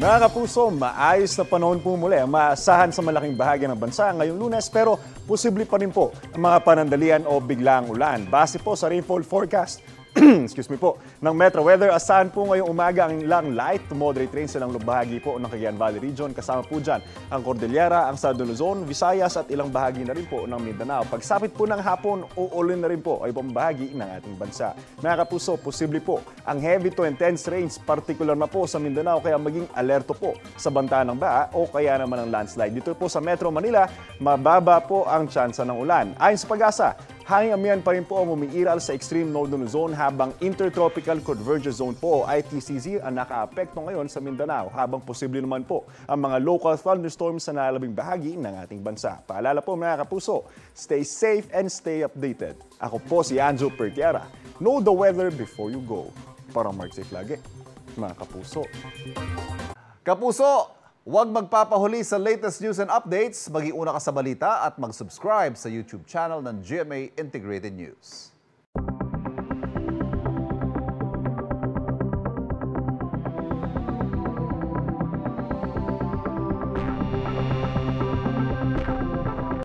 Mga kapuso, maayos na panahon po muli ang maasahan sa malaking bahagi ng bansa ngayong Lunes, pero posible pa rin po ang mga panandalian o biglaang ulan. Base po sa rainfall forecast excuse me po, ng Metro Weather, asahan po ngayong umaga ang ilang light to moderate rains sa ilang bahagi po ng Cagayan Valley Region. Kasama po dyan ang Cordillera, ang Southern Luzon, Visayas at ilang bahagi na rin po ng Mindanao. Pagsapit po ng hapon, uulan na rin po ay ibang bahagi ng ating bansa. Mga kapuso, posible po ang heavy to intense rains, particular na po sa Mindanao, kaya maging alerto po sa banta ng baha o kaya naman ang landslide. Dito po sa Metro Manila, mababa po ang tsansa ng ulan. Ayon sa Pag-asa, hanging amihan pa rin po ang umiiral sa extreme northern zone habang intertropical convergence zone po o ITCZ ang nakaapekto ngayon sa Mindanao habang posible naman po ang mga local thunderstorms sa nalalabing bahagi ng ating bansa. Paalala po mga kapuso, stay safe and stay updated. Ako po si Anjo Pertiara. Know the weather before you go. Para Mark safe lagi, mga kapuso. Kapuso, huwag magpapahuli sa latest news and updates, mag-iuna ka sa balita at mag-subscribe sa YouTube channel ng GMA Integrated News.